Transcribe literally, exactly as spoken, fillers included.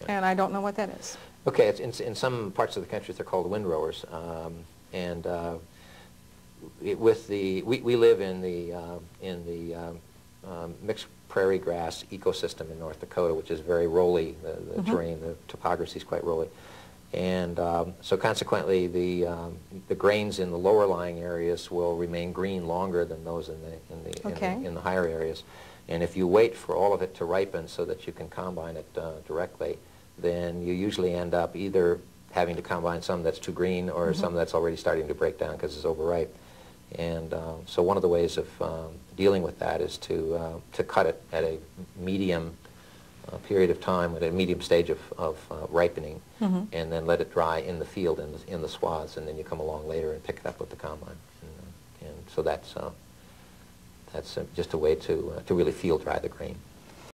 and I don't know what that is. Okay, it's in, in some parts of the country they're called windrowers, um, and uh, it, with the we, we live in the uh, in the um, um, mixed prairie grass ecosystem in North Dakota, which is very rolly. The, the mm-hmm. terrain, the topography is quite rolly, and um, so consequently the um, the grains in the lower lying areas will remain green longer than those in the in the, okay. in, the in the higher areas. And if you wait for all of it to ripen so that you can combine it uh, directly, then you usually end up either having to combine some that's too green or mm-hmm. some that's already starting to break down because it's overripe. And uh, so one of the ways of um, dealing with that is to, uh, to cut it at a medium uh, period of time, at a medium stage of, of uh, ripening, mm-hmm. and then let it dry in the field, in the, in the swaths, and then you come along later and pick it up with the combine. And, uh, and so that's, uh, that's uh, just a way to, uh, to really field dry the grain.